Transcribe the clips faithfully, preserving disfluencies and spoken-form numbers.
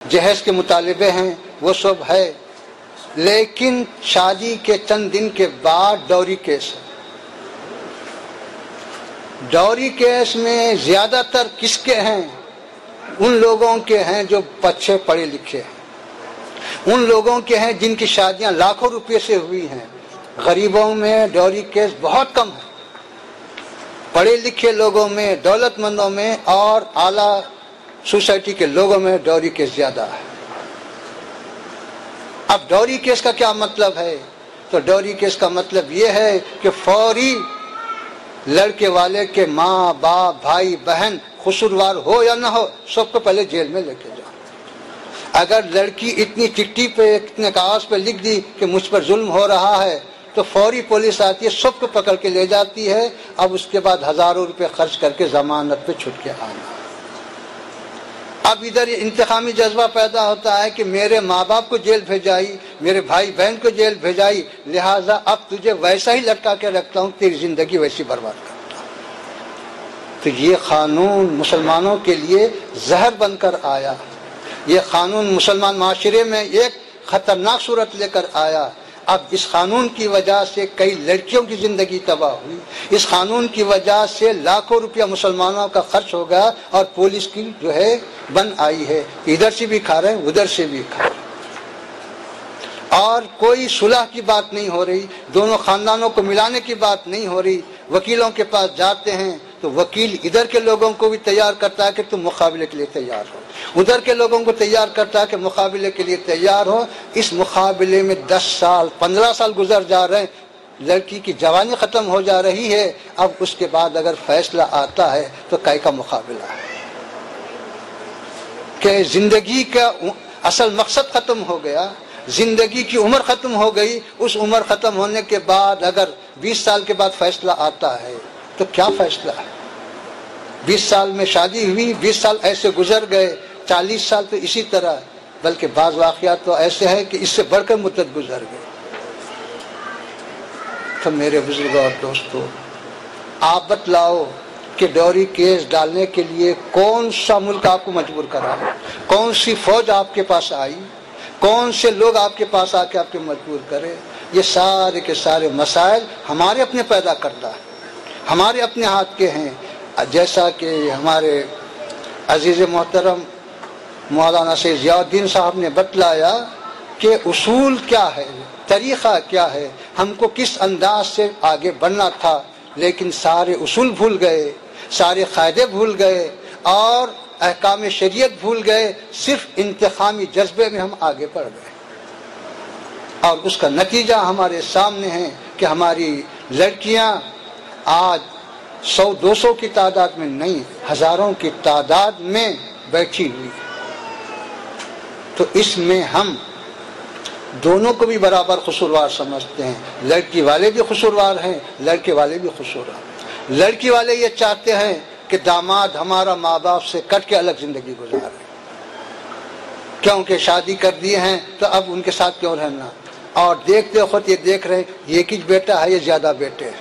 جہیز کے مطالبے ہیں وہ سب ہے، لیکن شادی کے چند دن کے بعد ڈوری کیس ہے۔ ڈوری کیس میں زیادہ تر کس کے ہیں؟ ان لوگوں کے ہیں جو اچھے پڑھے لکھے ہیں، ان لوگوں کے ہیں جن کی شادیاں لاکھوں روپے سے ہوئی ہیں۔ غریبوں میں ڈوری کیس بہت کم ہے، پڑھے لکھے لوگوں میں، دولت مندوں میں اور اعلیٰ سوسائٹی کے لوگوں میں ڈوری کیس زیادہ ہے۔ اب ڈوری کیس کا کیا مطلب ہے؟ تو ڈوری کیس کا مطلب یہ ہے کہ فوری لڑکے والے کے ماں باپ بھائی بہن قصوروار ہو یا نہ ہو سب کو پہلے جیل میں لے کے جاؤ۔ اگر لڑکی اتنی چٹھی پہ اتنے کاغذ پہ لکھ دی کہ مجھ پر ظلم ہو رہا ہے تو فوری پولیس آتی ہے، سب کو پکڑ کے لے جاتی ہے۔ اب اس کے بعد ہزاروں روپے خرچ کر کے ضمانت پہ چھٹ کے آنا۔ اب ادھر یہ انتقامی جذبہ پیدا ہوتا ہے کہ میرے ماں باپ کو جیل بھیجائی، میرے بھائی بہن کو جیل بھیجائی، لہٰذا اب تجھے ویسا ہی لٹکا کے رکھتا ہوں، تیری زندگی ویسی برباد کرتا ہوں۔ تو یہ قانون مسلمانوں کے لیے زہر بن کر آیا، یہ قانون مسلمان معاشرے میں ایک خطرناک صورت لے کر آیا۔ اب اس قانون کی وجہ سے کئی لڑکیوں کی زندگی تباہ ہوئی، اس قانون کی وجہ سے لاکھوں روپیہ مسلمانوں کا خرچ ہو گیا، اور پولیس کی جو ہے بن آئی ہے، ادھر سے بھی کھا رہے ہیں ادھر سے بھی کھا رہے ہیں، اور کوئی صلح کی بات نہیں ہو رہی، دونوں خاندانوں کو ملانے کی بات نہیں ہو رہی۔ وکیلوں کے پاس جاتے ہیں تو وکیل ادھر کے لوگوں کو بھی تیار کرتا ہے کہ تم مقابلے کے لیے تیار ہو، ادھر کے لوگوں کو تیار کرتا ہے کہ مقابلے کے لیے تیار ہو۔ اس مقابلے میں دس سال پندرہ سال گزر جا رہے ہیں، لڑکی کی جوانی ختم ہو جا رہی ہے، اب اس کے بعد اگر فیصلہ آتا ہے تو کئی کا مقابلہ ہے کہ زندگی کا اصل مقصد ختم ہو گیا، زندگی کی عمر ختم ہو گئی۔ اس عمر ختم ہونے کے بعد اگر بیس سال کے بعد فیصلہ آتا ہے تو کیا فیصلہ ہے؟ بیس سال میں شادی ہوئی، بیس سال ایسے گزر گئے، چالیس سال تو اسی طرح، بلکہ بعض واقعات تو ایسے ہیں کہ اس سے بڑھ کر مدت گزر گئے۔ تو میرے بزرگوں اور دوستو، آپ بتلاؤ کہ ڈوری کیس ڈالنے کے لیے کون سا ملک آپ کو مجبور کرا، کون سی فوج آپ کے پاس آئی، کون سے لوگ آپ کے پاس آ کے آپ کے مجبور کرے؟ یہ سارے کے سارے مسائل ہمارے اپنے پیدا کردہ ہیں، ہمارے اپنے ہاتھ کے ہیں۔ جیسا کہ ہمارے عزیز محترم مولانا سید ضیاء الدین صاحب نے بتلایا کہ اصول کیا ہے، طریقہ کیا ہے، ہم کو کس انداز سے آگے بڑھنا تھا، لیکن سارے اصول بھول گئے، سارے قاعدے بھول گئے اور احکام شریعت بھول گئے، صرف انتقامی جذبے میں ہم آگے بڑھ گئے، اور اس کا نتیجہ ہمارے سامنے ہے کہ ہماری لڑکیاں آج سو دو سو کی تعداد میں نہیں، ہزاروں کی تعداد میں بیٹھی ہوئی۔ تو اس میں ہم دونوں کو بھی برابر قصوروار سمجھتے ہیں، لڑکی والے بھی قصوروار ہیں، لڑکے والے بھی قصوروار۔ لڑکی والے یہ چاہتے ہیں کہ داماد ہمارا ماں باپ سے کٹ کے الگ زندگی گزارے، کیونکہ شادی کر دیے ہیں تو اب ان کے ساتھ کیوں رہنا، اور دیکھتے خود یہ دیکھ رہے یہ کچھ بیٹا ہے، یہ زیادہ بیٹے ہیں۔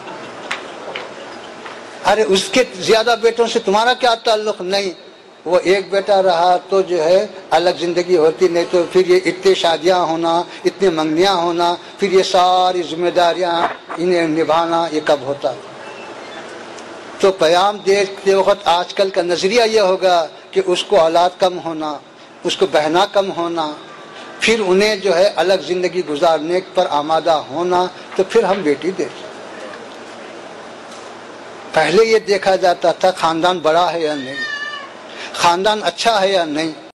ارے اس کے زیادہ بیٹوں سے تمہارا کیا تعلق؟ نہیں، وہ ایک بیٹا رہا تو جو ہے الگ زندگی ہوتی، نہیں تو پھر یہ اتنے شادیاں ہونا، اتنے منگنیاں ہونا، پھر یہ ساری ذمہ داریاں انہیں نبھانا، یہ کب ہوتا؟ تو پیام دیکھتے وقت آج کل کا نظریہ یہ ہوگا کہ اس کو اولاد کم ہونا، اس کو بہنا کم ہونا، پھر انہیں جو ہے الگ زندگی گزارنے پر آمادہ ہونا، تو پھر ہم بیٹی دیکھیں۔ پہلے یہ دیکھا جاتا تھا خاندان بڑا ہے یا نہیں، خاندان اچھا ہے یا نہیں،